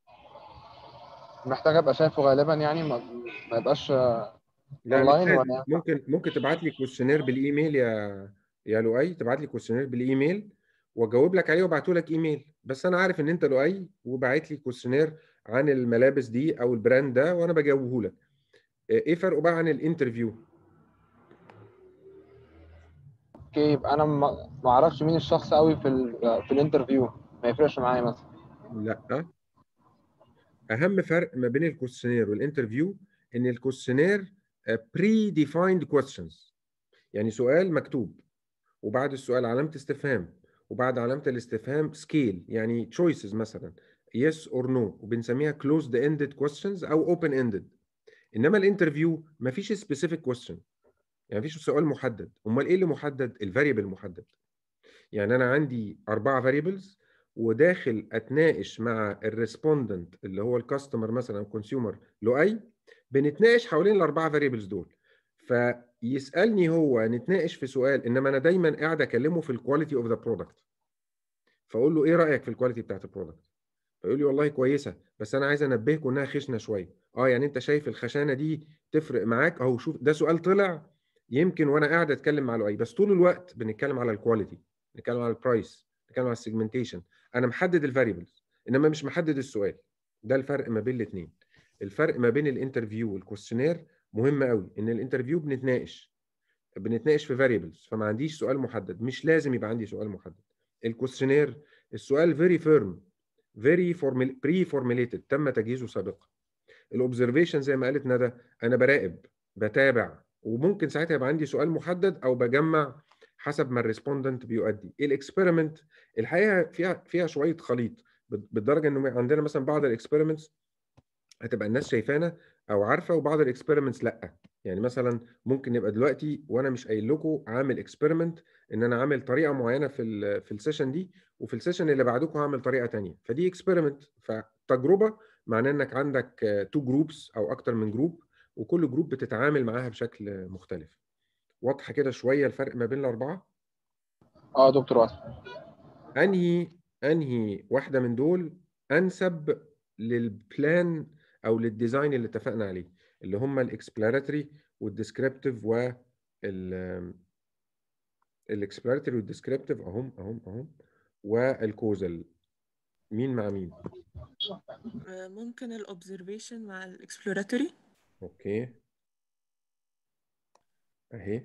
محتاج ابقى شايفه غالبا، يعني ما يبقاش لا مش اونلاين لازم. ولا. ممكن تبعت لي كويشنير بالايميل يا لؤي تبعت لي كويستشنير بالايميل واجاوب لك عليه وابعته لك ايميل، بس انا عارف ان انت لؤي وبعت لي كويستشنير عن الملابس دي او البراند ده وانا بجاوبه لك. ايه فرقه بقى عن الانترفيو؟ اوكي، يبقى انا ما اعرفش مين الشخص قوي في الانترفيو، ما يفرقش معايا مثلا. لا، اهم فرق ما بين الكويستشنير والانترفيو ان الكويستشنير بري ديفايند كويستشنز، يعني سؤال مكتوب وبعد السؤال علامه استفهام وبعد علامه الاستفهام سكيل، يعني تشويسز مثلا يس اور نو، وبنسميها كلوزد اندد كويستشنز او اوبن اندد. انما الانترفيو مفيش سبيسيفيك كويستشن، يعني مفيش سؤال محدد. امال ايه اللي محدد؟ الفاريبل محدد. يعني انا عندي 4 فاريبلز وداخل اتناقش مع الريسبوندنت اللي هو الكاستمر مثلا او الكونسيومر لؤي، بنتناقش حوالين ال4 فاريبلز دول، فيسالني هو نتناقش في سؤال، انما انا دايما قاعد اكلمه في الكواليتي اوف ذا برودكت، فاقول له ايه رايك في الكواليتي بتاعت البرودكت؟ فيقول لي والله كويسه بس انا عايز انبهكم انها خشنه شويه. يعني انت شايف الخشانه دي تفرق معاك؟ اهو شوف ده سؤال طلع يمكن وانا قاعد اتكلم مع لؤي، بس طول الوقت بنتكلم على الكواليتي، بنتكلم على البرايس، بنتكلم على السيجمنتيشن. انا محدد الفاريبلز انما مش محدد السؤال. ده الفرق ما بين الاثنين. الفرق ما بين الانترفيو والكويستشنير مهم قوي، ان الانترفيو بنتناقش في فاريبلز فما عنديش سؤال محدد، مش لازم يبقى عندي سؤال محدد. الكويستشنير السؤال فيري فيرم، فيري بري فورميليتد، تم تجهيزه سابقا. الاوبزرفيشن زي ما قالت ندى، انا براقب بتابع، وممكن ساعتها يبقى عندي سؤال محدد او بجمع حسب ما الريسبوندنت بيؤدي. الاكسبيرمنت الحقيقه فيها شويه خليط، بالدرجه انه عندنا مثلا بعض الاكسبيرمنتس هتبقى الناس شايفانا او عارفه وبعض الاكسبيرمنتس لا. يعني مثلا ممكن يبقى دلوقتي وانا مش قايل لكم عامل اكسبيرمنت ان انا عامل طريقه معينه في السيشن دي، وفي السيشن اللي بعدكم هعمل طريقه ثانيه، فدي اكسبيرمنت. فتجربه معناه انك عندك 2 جروبس او اكتر من جروب، وكل جروب بتتعامل معاها بشكل مختلف. واضحه كده شويه الفرق ما بين الاربعه؟ دكتور واسف. انهي واحده من دول انسب للبلان او للديزاين اللي اتفقنا عليه، اللي هم الاكسبلوراتوري والديسكريبتيف الاكسبلوراتوري والديسكريبتيف اهم والكوزال، مين مع مين؟ ممكن الاوبزرفيشن مع الاكسبلوراتوري. اوكي اهي،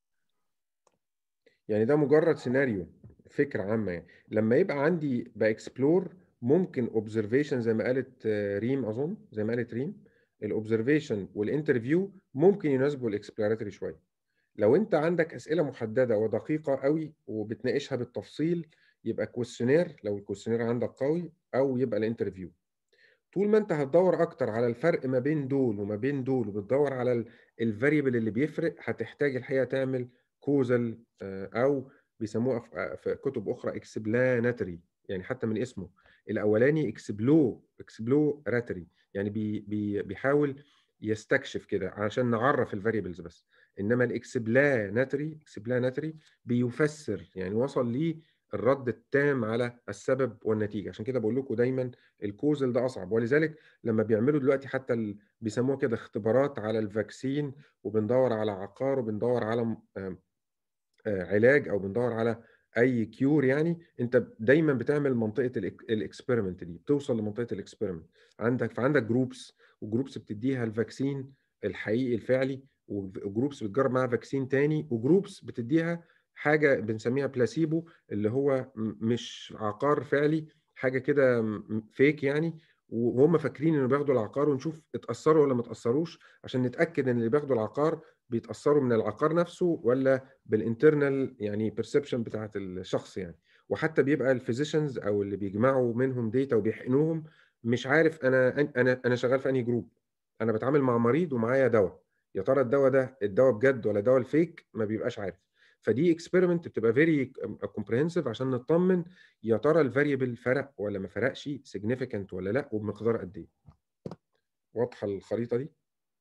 يعني ده مجرد سيناريو، فكره عامه. يعني لما يبقى عندي باكسبلور ممكن اوبزرفيشن زي ما قالت ريم، اظن زي ما قالت ريم، الاوبزرفيشن والانترفيو ممكن يناسبوا الاكسبلوراتوري شويه. لو انت عندك اسئله محدده ودقيقه قوي وبتناقشها بالتفصيل يبقى كويستشنير لو الكويستشنير عندك قوي، او يبقى الانترفيو. طول ما انت هتدور اكتر على الفرق ما بين دول وما بين دول وبتدور على الفاريبل اللي بيفرق، هتحتاج الحقيقه تعمل كوزال او بيسموها في كتب اخرى اكسبلاناتري، يعني حتى من اسمه الاولاني اكسبلوراتري، يعني بيحاول يستكشف كده عشان نعرف الفاريبلز بس. انما الاكسبلاناتري بيفسر، يعني وصل ليه الرد التام على السبب والنتيجه. عشان كده بقول لكم دايما الكوزل ده اصعب، ولذلك لما بيعملوا دلوقتي حتى بيسموها كده اختبارات على الفاكسين، وبندور على عقار وبندور على علاج او بندور على اي كيور، يعني انت دايما بتعمل منطقه الاكسبيرمنت دي، بتوصل لمنطقه الاكسبيرمنت. فعندك جروبس، وجروبس بتديها الفاكسين الحقيقي الفعلي، وجروبس بتجرب معاها فاكسين تاني، وجروبس بتديها حاجه بنسميها بلاسيبو اللي هو مش عقار فعلي، حاجه كده فيك يعني، وهم فاكرين انه بياخدوا العقار، ونشوف اتاثروا ولا ما اتاثروش عشان نتاكد ان اللي بياخدوا العقار بيتاثروا من العقار نفسه ولا بالانترنال يعني بيرسبشن بتاعت الشخص يعني. وحتى بيبقى الفيزيشنز او اللي بيجمعوا منهم داتا وبيحقنوهم مش عارف انا شغال في انهي جروب، انا بتعامل مع مريض ومعايا دواء، يا ترى الدواء ده الدواء بجد ولا دواء الفيك، ما بيبقاش عارف. فدي اكسبيرمنت بتبقى فيري كومبريهنسيف عشان نطمن يا ترى الفاريبل فرق ولا ما فرقش، سيجنيفيكانت ولا لا، وبمقدار قد ايه. واضحه الخريطه دي؟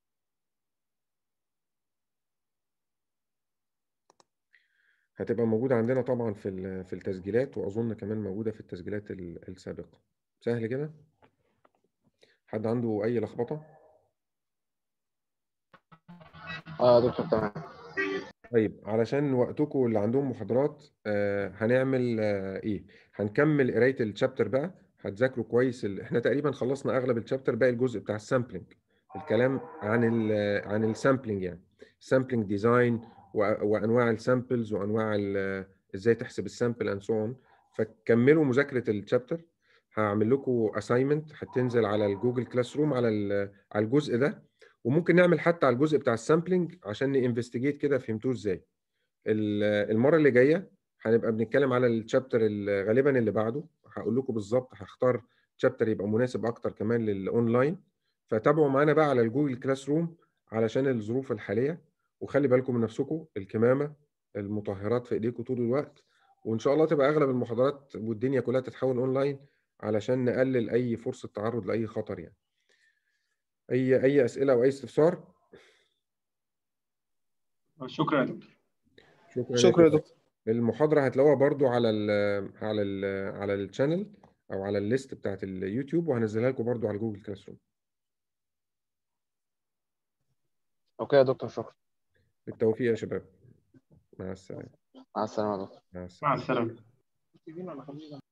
هتبقى موجودة عندنا طبعا في التسجيلات، وأظن كمان موجودة في التسجيلات السابقة. سهل كده؟ حد عنده أي لخبطة؟ دكتور تمام. طيب علشان وقتكم اللي عندهم محاضرات هنعمل ايه؟ هنكمل قرايه الشابتر بقى، هتذاكروا كويس احنا تقريبا خلصنا اغلب الشابتر، باقي الجزء بتاع السامبلنج، الكلام عن عن السامبلنج، يعني السامبلنج ديزاين وانواع السامبلز وانواع ازاي تحسب السامبل اند سو اون. فكملوا مذاكره الشابتر. هعمل لكم اساينمنت هتنزل على الجوجل كلاس روم على على الجزء ده، وممكن نعمل حتى على الجزء بتاع السامبلنج عشان نinvestigate كده فهمتوه ازاي. المره اللي جايه هنبقى بنتكلم على الشابتر غالبا اللي بعده، هقول لكم بالظبط، هختار شابتر يبقى مناسب اكتر كمان للاونلاين. فتابعوا معانا بقى على الجوجل كلاس روم علشان الظروف الحاليه، وخلي بالكم من نفسكم، الكمامه، المطهرات في ايديكم طول الوقت، وان شاء الله تبقى اغلب المحاضرات والدنيا كلها تتحول اونلاين علشان نقلل اي فرصه تعرض لاي خطر يعني. اي اسئله او اي استفسار؟ شكرا يا دكتور. شكرا يا شكرا يا شباب. دكتور. المحاضرة هتلاقوها برضو على على الشانل او على الليست بتاعت اليوتيوب، وهنزلها لكم برضو على جوجل كلاس روم. اوكي يا دكتور، شكرا. بالتوفيق يا شباب. مع السلامة. مع السلامة يا دكتور. مع السلامة. مع السلامة.